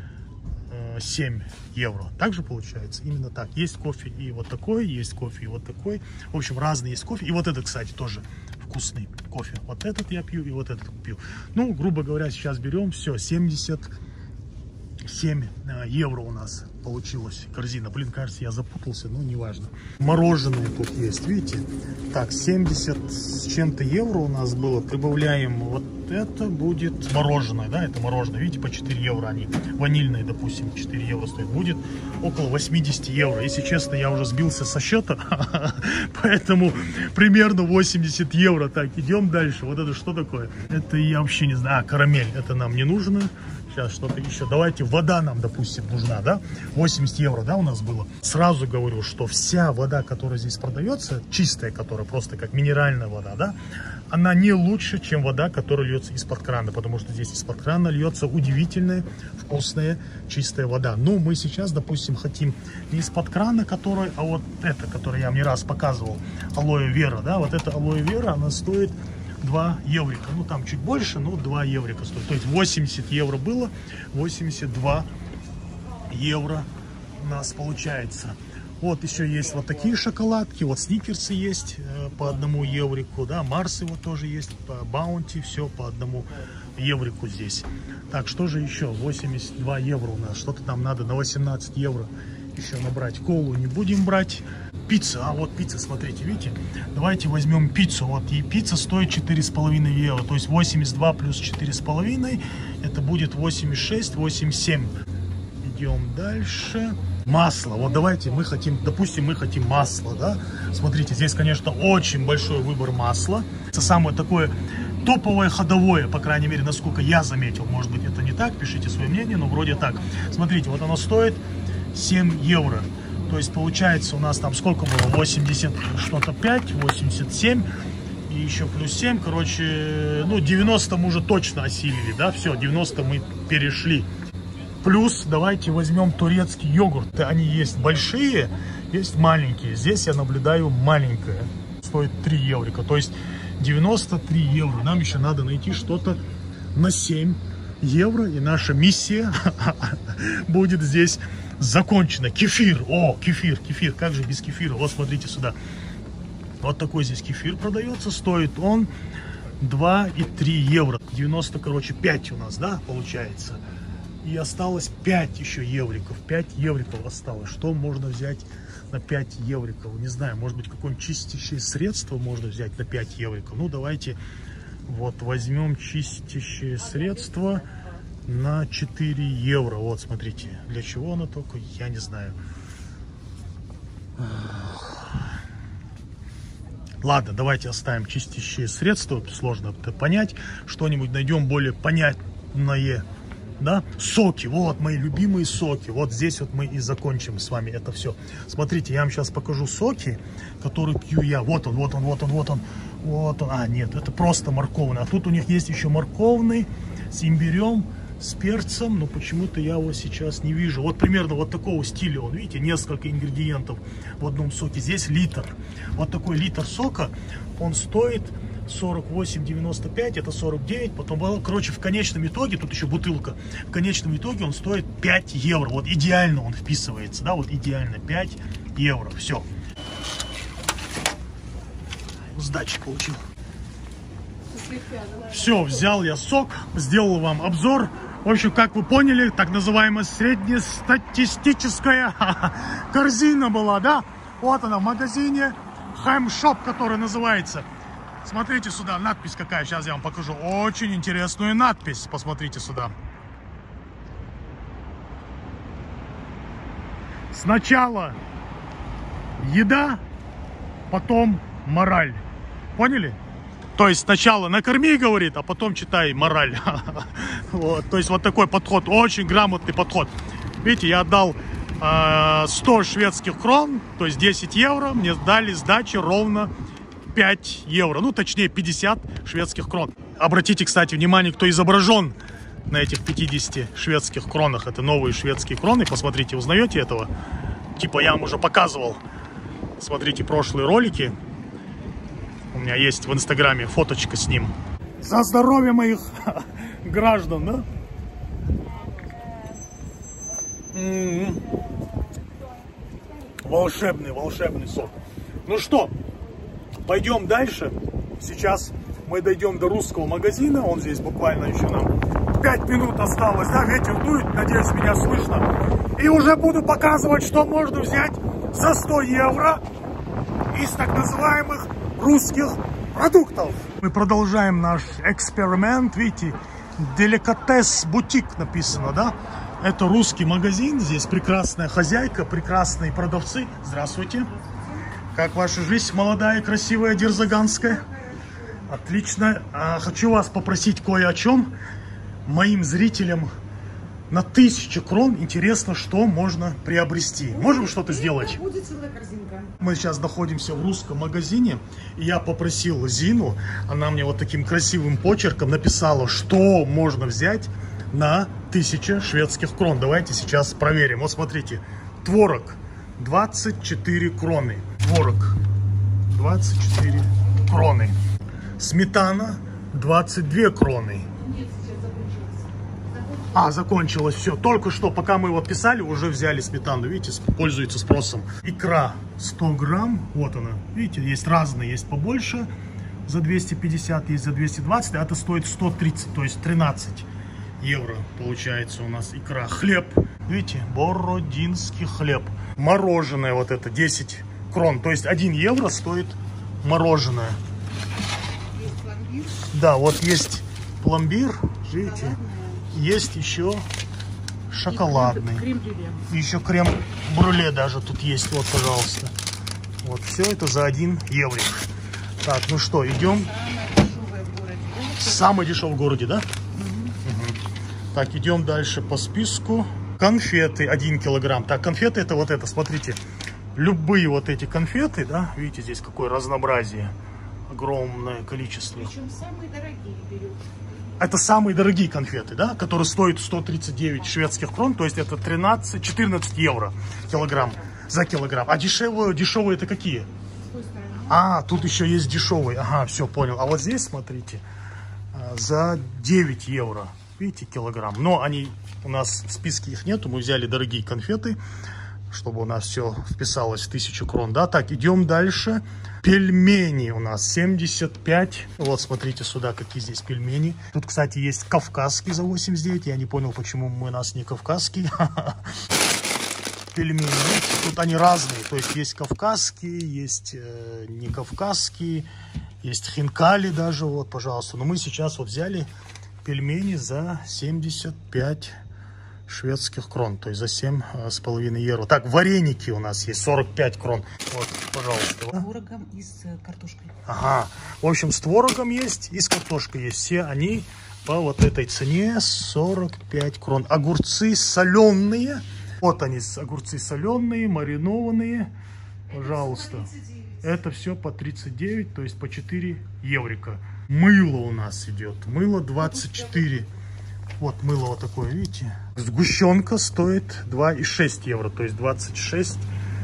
семь евро. Также получается именно так. Есть кофе и вот такой, есть кофе и вот такой. В общем, разные есть кофе. И вот этот, кстати, тоже вкусный кофе. Вот этот я пью и вот этот пью. Ну, грубо говоря, сейчас берем все, семьдесят семь евро у нас получилась корзина. Блин, кажется, я запутался, но неважно. Мороженое тут есть, видите? Так, семьдесят с чем-то евро у нас было. Прибавляем вот это, будет мороженое, да, это мороженое. Видите, по четыре евро они. Ванильные, допустим, четыре евро стоит. Будет около восемьдесят евро. Если честно, я уже сбился со счета, поэтому примерно восемьдесят евро. Так, идем дальше. Вот это что такое? Это я вообще не знаю. А, карамель, это нам не нужно. Сейчас что-то еще. Давайте, вода нам, допустим, нужна, да? восемьдесят евро, да, у нас было. Сразу говорю, что вся вода, которая здесь продается, чистая, которая просто как минеральная вода, да, она не лучше, чем вода, которая льется из-под крана, потому что здесь из-под крана льется удивительная, вкусная, чистая вода. Но мы сейчас, допустим, хотим не из-под крана, которая, а вот это, которое я вам не раз показывал, алоэ вера, да, вот эта алоэ вера, она стоит два еврика, ну там чуть больше, но два еврика стоит, то есть восемьдесят евро было, восемьдесят два евро у нас получается. Вот еще есть вот такие шоколадки, вот сникерсы есть э, по одному еврику, да, Марсы вот тоже есть, по Баунти, все по одному еврику здесь. Так, что же еще? восемьдесят два евро у нас, что-то нам надо на восемнадцать евро еще набрать. Колу не будем брать. Пицца, а вот пицца, смотрите, видите? Давайте возьмем пиццу, вот, и пицца стоит четыре с половиной евро, то есть восемьдесят два плюс четыре с половиной, это будет восемьдесят шесть, восемьдесят семь. Идем дальше. Масло, вот давайте мы хотим, допустим, мы хотим масло, да? Смотрите, здесь, конечно, очень большой выбор масла. Это самое такое топовое, ходовое, по крайней мере, насколько я заметил. Может быть, это не так, пишите свое мнение, но вроде так. Смотрите, вот оно стоит семь евро. То есть получается у нас там сколько было? восемьдесят что-то пять, восемьдесят семь и еще плюс семь. Короче, ну девяносто мы уже точно осилили, да? Все, девяносто мы перешли. Плюс давайте возьмем турецкий йогурт. Они есть большие, есть маленькие. Здесь я наблюдаю маленькое. Стоит три еврика. То есть девяносто три евро. Нам еще надо найти что-то на семь евро. И наша миссия будет здесь закончена. Кефир. О, кефир, кефир. Как же без кефира? Вот смотрите сюда. Вот такой здесь кефир продается. Стоит он два и три евро. девяносто, короче, пять у нас, да, получается. И осталось пять еще евриков. пять евриков осталось. Что можно взять на пять евриков? Не знаю, может быть, какое-нибудь чистящее средство можно взять на пять евриков. Ну, давайте вот возьмем чистящее средство на четыре евро. Вот, смотрите. Для чего оно только, я не знаю. Ладно, давайте оставим чистящее средство. Сложно это понять. Что-нибудь найдем более понятное. Да, соки, вот мои любимые соки. Вот здесь вот мы и закончим с вами это все. Смотрите, я вам сейчас покажу соки, которые пью я. Вот он, вот он, вот он, вот он, вот он. А, нет, это просто морковный. А тут у них есть еще морковный с имбирем, с перцем. Но почему-то я его сейчас не вижу. Вот примерно вот такого стиля. Он, видите, несколько ингредиентов в одном соке. Здесь литр. Вот такой литр сока, он стоит сорок восемь девяносто пять, это сорок девять, потом, короче, в конечном итоге, тут еще бутылка, в конечном итоге он стоит пять евро, вот идеально он вписывается, да, вот идеально пять евро, все. Сдачи получил. Все, взял я сок, сделал вам обзор. В общем, как вы поняли, так называемая среднестатистическая корзина была, да? Вот она в магазине Ham Shop, который называется. Смотрите сюда, надпись какая, сейчас я вам покажу. Очень интересную надпись, посмотрите сюда. Сначала еда, потом мораль. Поняли? То есть сначала накорми, говорит, а потом читай мораль. Вот, то есть вот такой подход, очень грамотный подход. Видите, я отдал э, сто шведских крон, то есть десять евро, мне дали сдачи ровно пять евро, ну точнее пятьдесят шведских крон. Обратите, кстати, внимание, кто изображен на этих пятидесяти шведских кронах. Это новые шведские кроны, посмотрите, узнаете этого? Типа я вам уже показывал, смотрите прошлые ролики. У меня есть в инстаграме фоточка с ним. За здоровье моих граждан, да? М-м-м. Волшебный, волшебный сок. Ну что, пойдем дальше. Сейчас мы дойдем до русского магазина. Он здесь буквально еще нам пять минут осталось. Да, ветер дует, надеюсь, меня слышно. И уже буду показывать, что можно взять за сто евро из так называемых русских продуктов. Мы продолжаем наш эксперимент. Видите, деликатес бутик написано, да? Это русский магазин. Здесь прекрасная хозяйка, прекрасные продавцы. Здравствуйте. Как ваша жизнь, молодая, красивая, дерзаганская? Отлично. А, хочу вас попросить кое о чем. Моим зрителям на тысячу крон интересно, что можно приобрести. Можем что-то сделать? Будет целая корзинка. Мы сейчас находимся в русском магазине. И я попросил Зину, она мне вот таким красивым почерком написала, что можно взять на тысячу шведских крон. Давайте сейчас проверим. Вот смотрите, творог двадцать четыре кроны. Творог двадцать четыре кроны. Сметана двадцать две кроны. А, закончилось все. Только что, пока мы его писали, уже взяли сметану. Видите, пользуется спросом. Икра сто грамм. Вот она. Видите, есть разные. Есть побольше за двести пятьдесят, есть за двести двадцать. А это стоит сто тридцать, то есть тринадцать евро получается у нас икра. Хлеб. Видите, бородинский хлеб. Мороженое вот это десять крон. То есть один евро стоит мороженое. Есть пломбир. Да, вот есть пломбир. Видите? Есть еще шоколадный. Крем-брюле. Еще крем-брюле даже тут есть. Вот, пожалуйста. Вот, все это за один евро. Так, ну что, идем. Самый дешевый в городе, да? Угу. Угу. Так, идем дальше по списку. Конфеты один килограмм. Так, конфеты это вот это, смотрите. Любые вот эти конфеты, да? Видите, здесь какое разнообразие. Огромное количество. Причем самые дорогие берут. Это самые дорогие конфеты, да, которые стоят сто тридцать девять шведских крон, то есть это тринадцать-четырнадцать евро килограмм, за килограмм. А дешевые, дешевые это какие? А, тут еще есть дешевые. Ага, все, понял. А вот здесь, смотрите, за девять евро, видите, килограмм. Но они, у нас в списке их нету, мы взяли дорогие конфеты, чтобы у нас все вписалось в тысячу крон, да. Так, идем дальше. Пельмени у нас семьдесят пять. Вот, смотрите сюда, какие здесь пельмени. Тут, кстати, есть кавказский за восемьдесят девять. Я не понял, почему мы у нас не кавказские. Пельмени. Тут они разные. То есть есть кавказские, есть э, не кавказские, есть хинкали даже. Вот, пожалуйста. Но мы сейчас вот взяли пельмени за семьдесят пять шведских крон, то есть за семь с половиной евро. Так, вареники у нас есть сорок пять крон. Вот, пожалуйста. С творогом и с картошкой. Ага. В общем, с творогом есть и с картошкой есть. Все они по вот этой цене сорок пять крон. Огурцы соленые. Вот они, огурцы соленые, маринованные. Пожалуйста. Это все по тридцать девять, то есть по четыре еврика. Мыло у нас идет. Мыло двадцать четыре. Вот мыло вот такое, видите? Сгущенка стоит два и шесть евро, то есть двадцать шесть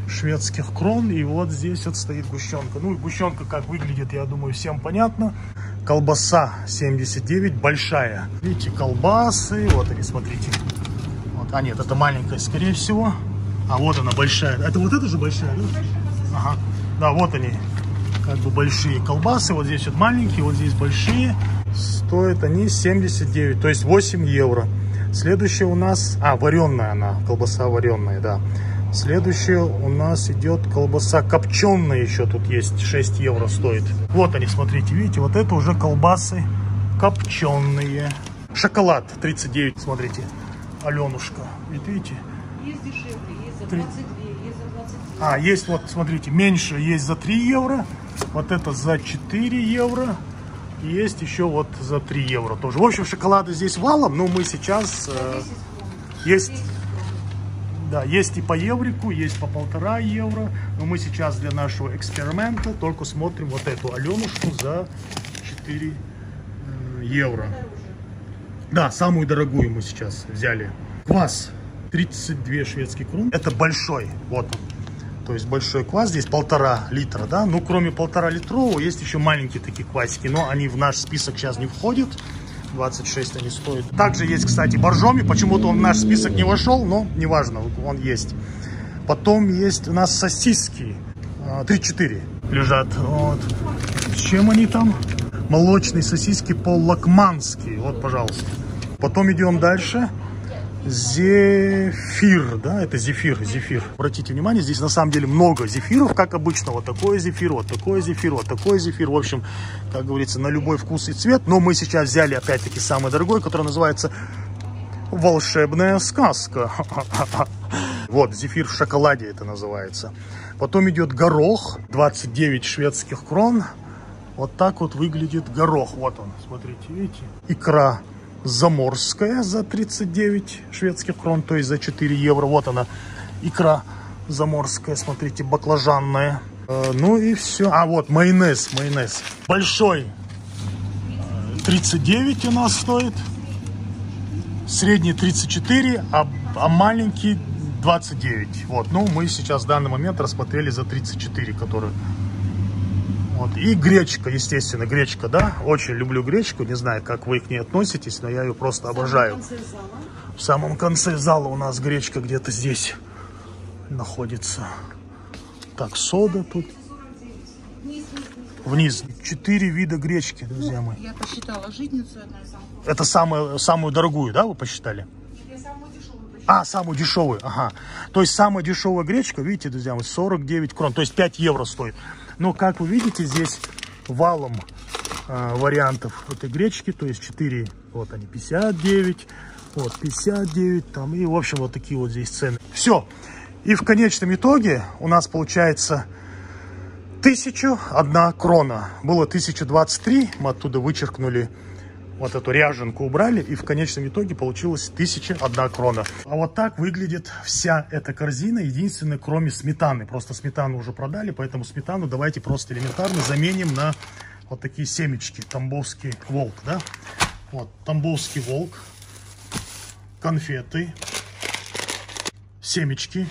шведских крон. И вот здесь вот стоит гущенка. Ну и гущенка как выглядит, я думаю, всем понятно. Колбаса семьдесят девять, большая. Видите, колбасы, вот они, смотрите. Вот, а нет, это маленькая, скорее всего. А вот она большая. Это вот это же большая, да? Ага. Да, вот они, как бы большие колбасы. Вот здесь вот маленькие, вот здесь большие. Стоят они семьдесят девять, то есть восемь евро. Следующая у нас, а, вареная она, колбаса вареная, да. Следующая у нас идет колбаса копченая, еще тут есть, шесть евро стоит. Вот они, смотрите, видите, вот это уже колбасы копченые. Шоколад тридцать девять, смотрите, Аленушка, видите? Есть дешевле, есть за двадцать две, есть за двадцать девять. А, есть вот, смотрите, меньше есть за три евро, вот это за четыре евро. Есть еще вот за три евро тоже. В общем, шоколады здесь валом, но мы сейчас... Э, есть, да, есть и по еврику, есть по полтора евро. Но мы сейчас для нашего эксперимента только смотрим вот эту Аленушку за четыре э, евро. Да, самую дорогую мы сейчас взяли. Квас тридцать две шведских крон. Это большой, вот он. То есть большой квас, здесь полтора литра, да. Ну, кроме полтора литрового, есть еще маленькие такие квасики, но они в наш список сейчас не входят. двадцать шесть они стоят. Также есть, кстати, боржоми. Почему-то он в наш список не вошел, но неважно, он есть. Потом есть у нас сосиски. тридцать четыре лежат. Вот. С чем они там? Молочные сосиски по-лакмански. Вот, пожалуйста. Потом идем дальше. Зефир, да, это зефир, зефир. Обратите внимание, здесь на самом деле много зефиров, как обычно. Вот такой зефир, вот такой зефир, вот такой зефир. В общем, как говорится, на любой вкус и цвет. Но мы сейчас взяли, опять-таки, самый дорогой, который называется «Волшебная сказка». Вот, зефир в шоколаде это называется. Потом идет горох, двадцать девять шведских крон. Вот так вот выглядит горох. Вот он, смотрите, видите? Икра заморская за тридцать девять шведских крон, то есть за четыре евро. Вот она, икра заморская, смотрите, баклажанная. Э, ну и все. А вот майонез, майонез. Большой тридцать девять у нас стоит. Средний тридцать четыре, а, а маленький двадцать девять. Вот, ну мы сейчас в данный момент рассмотрели за тридцать четыре, который... Вот. И гречка, естественно, гречка, да, очень люблю гречку, не знаю, как вы к ней относитесь, но я ее просто обожаю. В самом конце зала у нас гречка где-то здесь находится. Так, сода тут. Вниз. Четыре вида гречки, друзья мои. Я посчитала житницу, одна из самых. Это самую, самую дорогую, да, вы посчитали? Я самую дешевую посчитала. А, самую дешевую, ага. То есть самая дешевая гречка, видите, друзья мои, сорок девять крон, то есть пять евро стоит. Но, как вы видите, здесь валом э, вариантов этой гречки, то есть четыре, вот они, пятьдесят девять, вот, пятьдесят девять, там, и, в общем, вот такие вот здесь цены. Все. И в конечном итоге у нас получается тысяча одна крона. Было тысяча двадцать три, мы оттуда вычеркнули вот эту ряженку, убрали, и в конечном итоге получилось тысяча одна крона. А вот так выглядит вся эта корзина, единственное, кроме сметаны. Просто сметану уже продали, поэтому сметану давайте просто элементарно заменим на вот такие семечки. Тамбовский волк, да? Вот, Тамбовский волк, конфеты, семечки,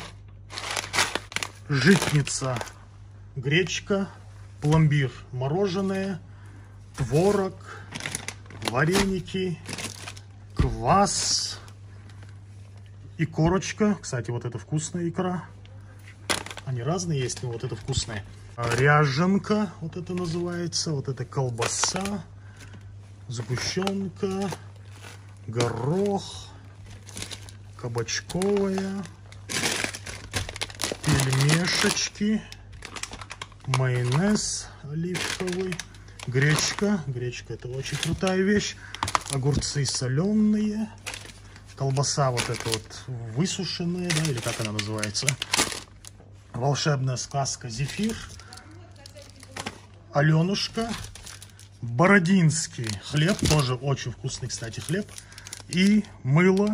житница, гречка, пломбир, мороженое, творог, вареники, квас и корочка. Кстати, вот это вкусная икра. Они разные есть, но вот это вкусная. Ряженка, вот это называется. Вот это колбаса, сгущенка, горох, кабачковая, пельмешечки, майонез оливковый. Гречка. Гречка — это очень крутая вещь. Огурцы соленые. Колбаса вот эта вот высушенная, да, или как она называется. Волшебная сказка зефир. Аленушка. Бородинский хлеб. Тоже очень вкусный, кстати, хлеб. И мыло.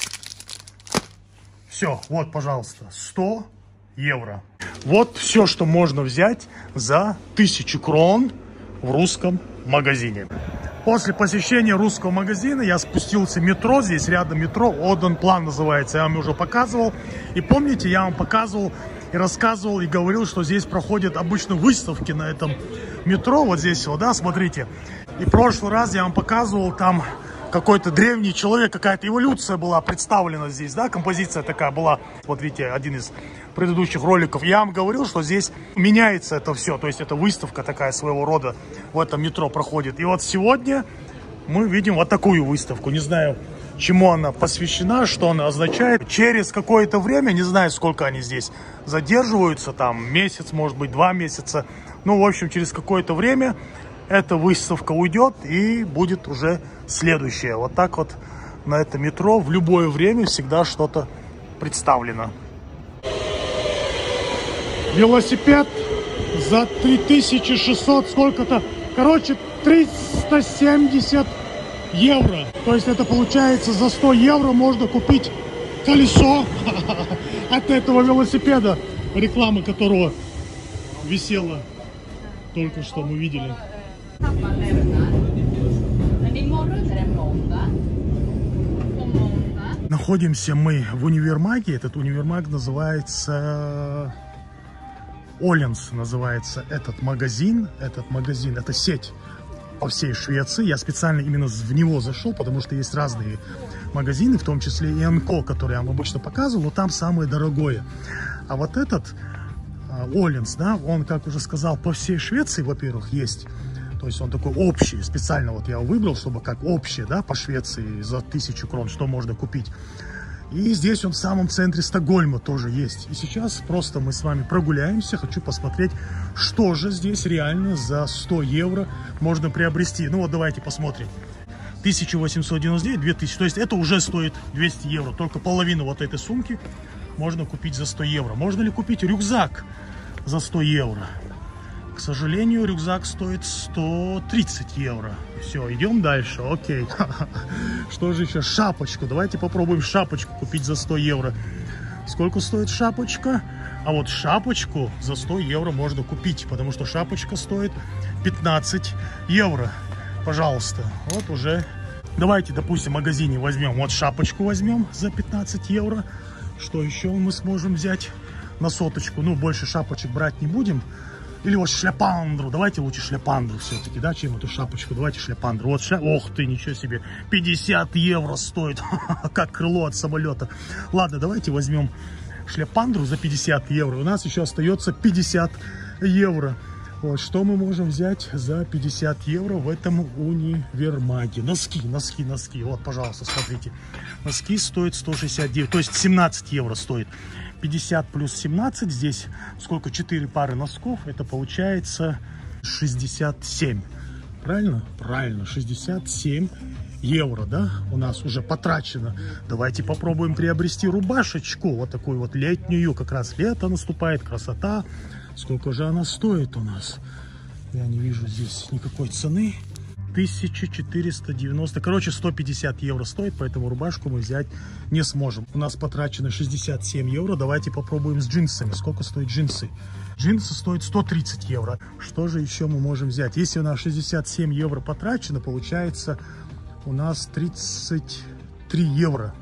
Все, вот, пожалуйста, сто евро. Вот все, что можно взять за тысячу крон в русском магазине. После посещения русского магазина я спустился в метро. Здесь рядом метро, Оденплан называется. Я вам уже показывал. И помните, я вам показывал и рассказывал, и говорил, что здесь проходят обычно выставки на этом метро. Вот здесь вот, да, смотрите. И в прошлый раз я вам показывал, там какой-то древний человек, какая-то эволюция была представлена здесь, да, композиция такая была. Вот видите, один из предыдущих роликов. Я вам говорил, что здесь меняется это все. То есть это выставка такая своего рода в этом метро проходит. И вот сегодня мы видим вот такую выставку. Не знаю, чему она посвящена, что она означает. Через какое-то время, не знаю, сколько они здесь задерживаются, там месяц, может быть, два месяца. Ну, в общем, через какое-то время эта выставка уйдет и будет уже следующая. Вот так вот на это метро в любое время всегда что-то представлено. Велосипед за три тысячи шестьсот сколько-то, короче, триста семьдесят евро. То есть это получается за сто евро можно купить колесо от этого велосипеда, реклама которого висела только что мы видели. Находимся мы в универмаге. Этот универмаг называется Åhléns, называется этот магазин. Этот магазин, это сеть по всей Швеции. Я специально именно в него зашел, потому что есть разные магазины, в том числе и Энко, который я вам обычно показывал, но там самое дорогое. А вот этот Åhléns, да, он, как уже сказал, по всей Швеции, во-первых, есть. То есть он такой общий, специально вот я его выбрал, чтобы как общий, да, по Швеции за тысячу крон, что можно купить. И здесь он в самом центре Стокгольма тоже есть. И сейчас просто мы с вами прогуляемся. Хочу посмотреть, что же здесь реально за сто евро можно приобрести. Ну вот давайте посмотрим. тысяча восемьсот девяносто девять, две тысячи. То есть это уже стоит двести евро. Только половину вот этой сумки можно купить за сто евро. Можно ли купить рюкзак за сто евро? К сожалению, рюкзак стоит сто тридцать евро. Все, идем дальше. Окей. Что же еще? Шапочку. Давайте попробуем шапочку купить за сто евро. Сколько стоит шапочка? А вот шапочку за сто евро можно купить, потому что шапочка стоит пятнадцать евро. Пожалуйста. Вот уже. Давайте, допустим, в магазине возьмем. Вот шапочку возьмем за пятнадцать евро. Что еще мы сможем взять на соточку? Ну, больше шапочек брать не будем. Или вот шляпандру. Давайте лучше шляпандру все-таки, да, чем эту шапочку. Давайте шляпандру. Вот ша... Ох ты, ничего себе. пятьдесят евро стоит. Как крыло от самолета. Ладно, давайте возьмем шляпандру за пятьдесят евро. У нас еще остается пятьдесят евро. Вот, что мы можем взять за пятьдесят евро в этом универмаге? Носки, носки, носки. Вот, пожалуйста, смотрите. Носки стоят сто шестьдесят девять, то есть семнадцать евро стоит. пятьдесят плюс семнадцать, здесь сколько? четыре пары носков, это получается шестьдесят семь. Правильно? Правильно, шестьдесят семь евро, да, у нас уже потрачено. Давайте попробуем приобрести рубашечку, вот такую вот летнюю, как раз лето наступает, красота. Сколько же она стоит у нас? Я не вижу здесь никакой цены. тысяча четыреста девяносто, короче, сто пятьдесят евро стоит, поэтому рубашку мы взять не сможем. У нас потрачено шестьдесят семь евро. Давайте попробуем с джинсами. Сколько стоят джинсы? Джинсы стоят сто тридцать евро. Что же еще мы можем взять? Если у нас шестьдесят семь евро потрачено, получается у нас тридцать три евро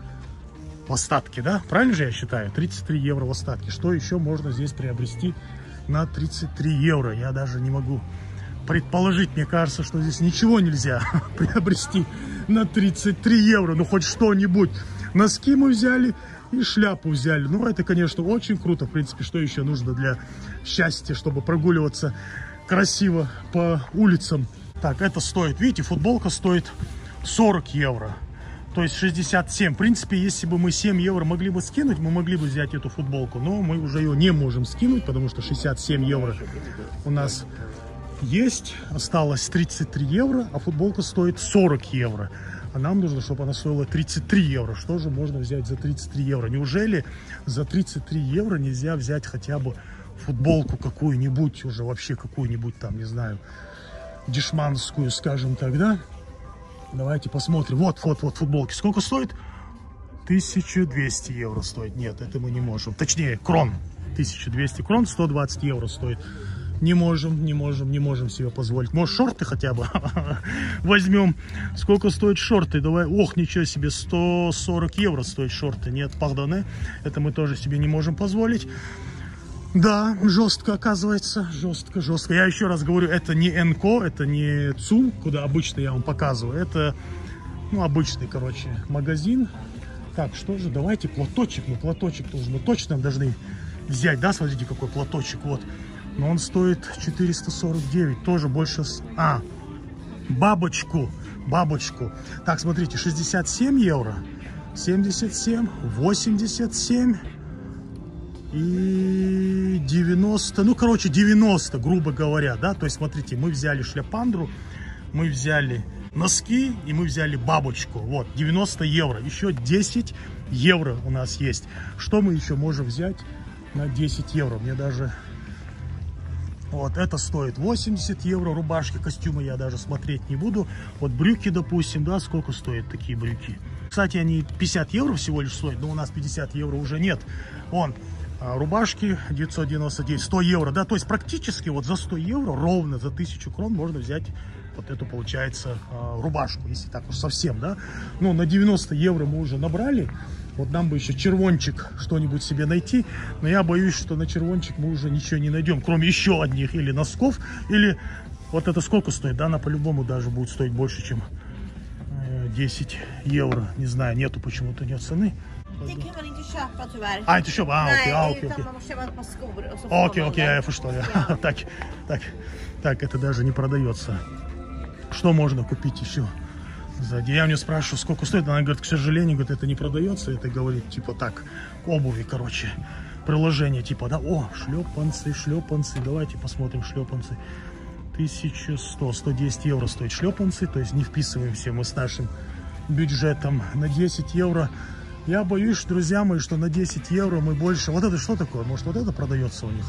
в остатке, да? Правильно же я считаю? тридцать три евро в остатке. Что еще можно здесь приобрести на тридцать три евро? Я даже не могу предположить. Мне кажется, что здесь ничего нельзя приобрести на тридцать три евро. Ну, хоть что-нибудь. Носки мы взяли и шляпу взяли. Ну, это, конечно, очень круто. В принципе, что еще нужно для счастья, чтобы прогуливаться красиво по улицам? Так, это стоит, видите, футболка стоит сорок евро. То есть шестьдесят семь. В принципе, если бы мы семь евро могли бы скинуть, мы могли бы взять эту футболку. Но мы уже ее не можем скинуть, потому что шестьдесят семь евро у нас есть. Осталось тридцать три евро, а футболка стоит сорок евро. А нам нужно, чтобы она стоила тридцать три евро. Что же можно взять за тридцать три евро? Неужели за тридцать три евро нельзя взять хотя бы футболку какую-нибудь, уже вообще какую-нибудь там, не знаю, дешманскую, скажем так, да? Давайте посмотрим. Вот, вот, вот футболки. Сколько стоит? тысяча двести евро стоит. Нет, это мы не можем. Точнее, крон. тысяча двести крон, сто двадцать евро стоит. Не можем, не можем, не можем себе позволить. Может, шорты хотя бы возьмем. Сколько стоят шорты? Давай. Ох, ничего себе, сто сорок евро стоят шорты. Нет, пардоне. Это мы тоже себе не можем позволить. Да, жестко оказывается. Жестко, жестко. Я еще раз говорю, это не эн-ко, это не ЦУМ, куда обычно я вам показываю. Это, ну, обычный, короче, магазин. Так, что же, давайте платочек. Ну, платочек тоже мы точно должны взять. Да, смотрите, какой платочек. Вот. Но он стоит четыреста сорок девять, тоже больше... А, бабочку, бабочку. Так, смотрите, шестьдесят семь евро, семьдесят семь, восемьдесят семь и девяносто, ну, короче, девяносто, грубо говоря, да. То есть, смотрите, мы взяли шляпандру, мы взяли носки и мы взяли бабочку. Вот, девяносто евро, еще десять евро у нас есть. Что мы еще можем взять на десять евро? Мне даже... Вот, это стоит восемьдесят евро, рубашки, костюмы я даже смотреть не буду. Вот брюки, допустим, да, сколько стоят такие брюки? Кстати, они пятьдесят евро всего лишь стоят, но у нас пятьдесят евро уже нет. Вон, рубашки девятьсот девяносто девять, сто евро, да, то есть практически вот за сто евро, ровно за тысячу крон можно взять вот эту, получается, рубашку, если так уж совсем, да. Ну, на девяносто евро мы уже набрали. Вот нам бы еще червончик что-нибудь себе найти. Но я боюсь, что на червончик мы уже ничего не найдем. Кроме еще одних или носков. Или вот это сколько стоит? Да, она по-любому даже будет стоить больше, чем десять евро. Не знаю, нету почему-то, нет цены. А, это еще? А, окей, а, окей, окей. Окей, окей, я понял. Так, так, так, это даже не продается. Что можно купить еще? Сзади. Я у нее спрашиваю, сколько стоит. Она говорит, к сожалению, говорит, это не продается. Это говорит, типа так, обуви, короче, приложение, типа, да, о, шлепанцы, шлепанцы, давайте посмотрим шлепанцы. тысяча сто, сто десять евро стоит шлепанцы, то есть не вписываемся мы с нашим бюджетом на десять евро. Я боюсь, друзья мои, что на десять евро мы больше... Вот это что такое? Может, вот это продается у них?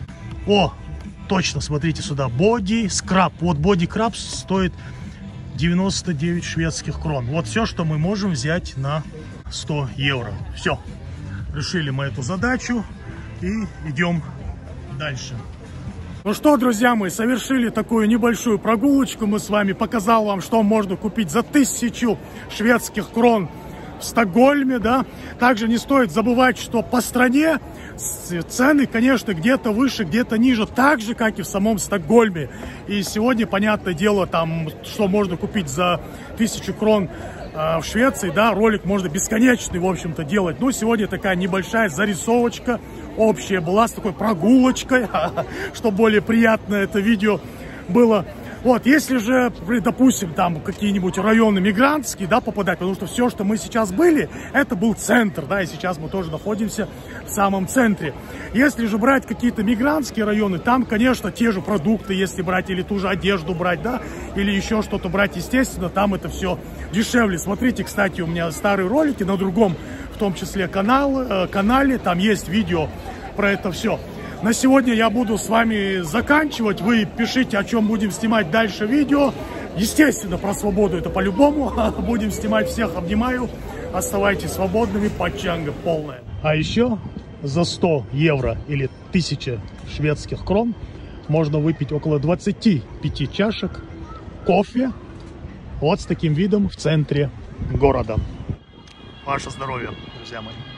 О, точно, смотрите сюда, боди скраб. Вот боди краб стоит... девяносто девять шведских крон. Вот все, что мы можем взять на сто евро. Все. Решили мы эту задачу и идем дальше. Ну что, друзья мои, совершили такую небольшую прогулочку. Мы с вами показал вам, что можно купить за тысячу шведских крон в Стокгольме, да. Также не стоит забывать, что по стране цены, конечно, где-то выше, где-то ниже, так же, как и в самом Стокгольме. И сегодня, понятное дело, там, что можно купить за тысячу крон э, в Швеции, да, ролик можно бесконечный, в общем-то, делать. Но сегодня такая небольшая зарисовочка общая была с такой прогулочкой, что более приятно это видео было. Вот, если же, допустим, там какие-нибудь районы мигрантские, да, попадать, потому что все, что мы сейчас были, это был центр, да, и сейчас мы тоже находимся в самом центре. Если же брать какие-то мигрантские районы, там, конечно, те же продукты, если брать, или ту же одежду брать, да, или еще что-то брать, естественно, там это все дешевле. Смотрите, кстати, у меня старые ролики на другом, в том числе канал, э, канале, там есть видео про это все. На сегодня я буду с вами заканчивать. Вы пишите, о чем будем снимать дальше видео. Естественно, про свободу это по-любому. Будем снимать. Всех обнимаю. Оставайтесь свободными. Пачанга полная. А еще за сто евро или тысяча шведских крон можно выпить около двадцати пяти чашек кофе. Вот с таким видом в центре города. Ваше здоровье, друзья мои.